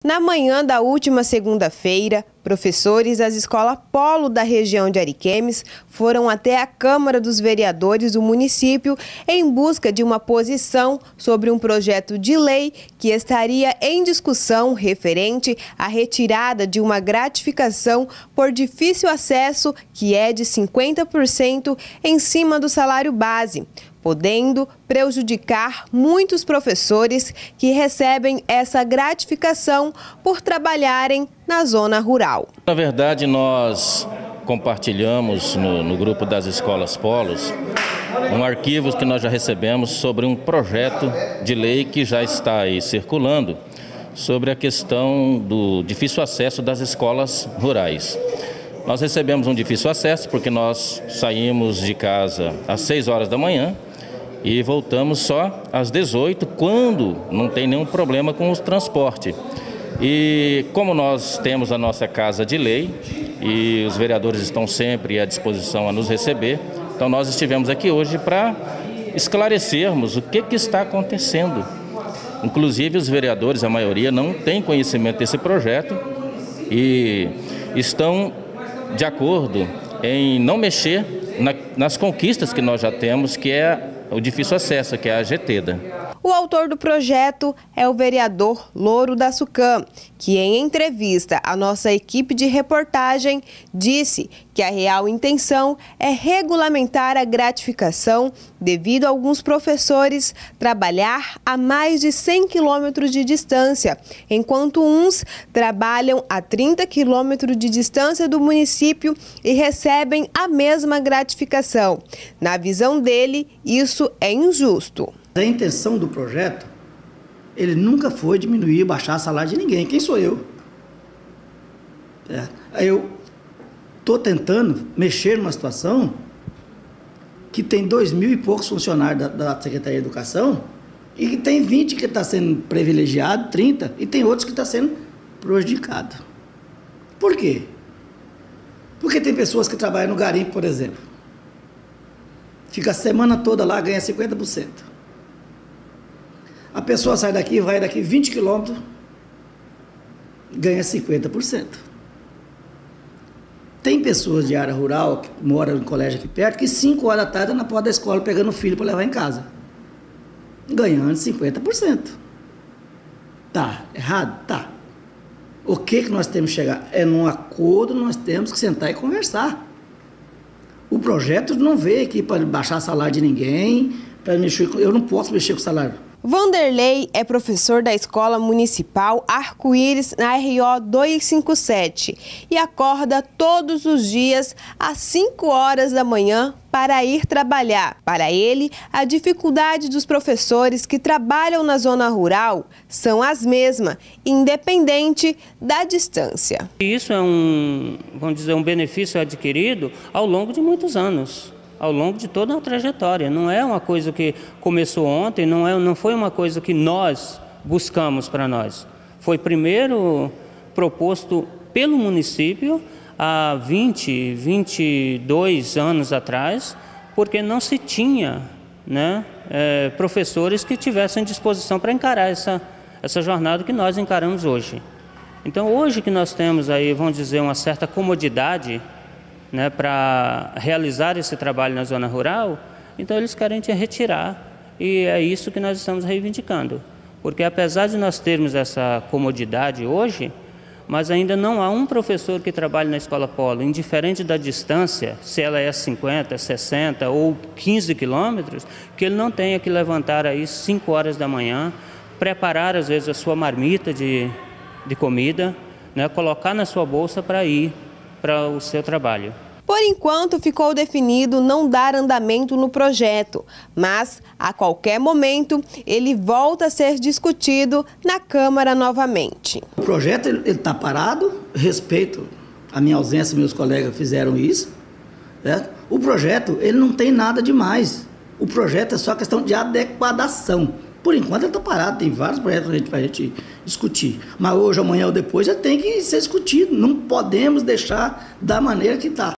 Na manhã da última segunda-feira, professores das escolas Polo da região de Ariquemes foram até a Câmara dos Vereadores do município em busca de uma posição sobre um projeto de lei que estaria em discussão referente à retirada de uma gratificação por difícil acesso, que é de 50% em cima do salário base, podendo prejudicar muitos professores que recebem essa gratificação por trabalharem na zona rural. Na verdade, nós compartilhamos no grupo das escolas Polos um arquivo que nós já recebemos sobre um projeto de lei que já está aí circulando sobre a questão do difícil acesso das escolas rurais. Nós recebemos um difícil acesso porque nós saímos de casa às 6 horas da manhã e voltamos só às 18, quando não tem nenhum problema com o transporte. E como nós temos a nossa casa de lei e os vereadores estão sempre à disposição a nos receber, então nós estivemos aqui hoje para esclarecermos o que está acontecendo. Inclusive os vereadores, a maioria, não tem conhecimento desse projeto e estão de acordo em não mexer nas conquistas que nós já temos, que é o difícil acesso, que é a GTEDA. O autor do projeto é o vereador Louro da Sucam, que em entrevista à nossa equipe de reportagem disse que a real intenção é regulamentar a gratificação devido a alguns professores trabalhar a mais de 100 quilômetros de distância, enquanto uns trabalham a 30 quilômetros de distância do município e recebem a mesma gratificação. Na visão dele, isso é injusto. A intenção do projeto, ele nunca foi diminuir, baixar o salário de ninguém. Quem sou eu? Eu estou tentando mexer numa situação que tem 2.000 e poucos funcionários da Secretaria de Educação e que tem 20 que está sendo privilegiado, 30, e tem outros que estão sendo prejudicados. Por quê? Porque tem pessoas que trabalham no garimpo, por exemplo. Fica a semana toda lá, ganha 50%. A pessoa sai daqui, vai daqui 20 quilômetros, ganha 50%. Tem pessoas de área rural que moram em colégio aqui perto, que 5 horas da tarde na porta da escola pegando o filho para levar em casa, ganhando 50%. Tá errado? Tá. O que nós temos que chegar? É num acordo, nós temos que sentar e conversar. O projeto não veio aqui para baixar o salário de ninguém, para mexer com... Eu não posso mexer com o salário. Vanderlei é professor da Escola Municipal Arco-Íris na RO 257 e acorda todos os dias às 5 horas da manhã para ir trabalhar. Para ele, a dificuldade dos professores que trabalham na zona rural são as mesmas, independente da distância. Isso é um benefício adquirido ao longo de muitos anos. Ao longo de toda a trajetória. Não é uma coisa que começou ontem, não foi uma coisa que nós buscamos para nós. Foi primeiro proposto pelo município há 22 anos atrás, porque não se tinha, professores que tivessem disposição para encarar essa jornada que nós encaramos hoje. Então, hoje que nós temos aí, vamos dizer, uma certa comodidade, para realizar esse trabalho na zona rural, então eles querem te retirar, e é isso que nós estamos reivindicando. Porque apesar de nós termos essa comodidade hoje, mas ainda não há um professor que trabalhe na escola Polo, indiferente da distância, se ela é 50, 60 ou 15 quilômetros, que ele não tenha que levantar aí 5 horas da manhã, preparar às vezes a sua marmita de comida, colocar na sua bolsa para ir para o seu trabalho. Por enquanto, ficou definido não dar andamento no projeto, mas a qualquer momento ele volta a ser discutido na Câmara novamente. O projeto está parado, respeito a minha ausência, meus colegas fizeram isso. O projeto ele não tem nada demais. O projeto é só questão de adequação. Por enquanto ele está parado, tem vários projetos para a gente discutir. Mas hoje, amanhã ou depois já tem que ser discutido. Não podemos deixar da maneira que está.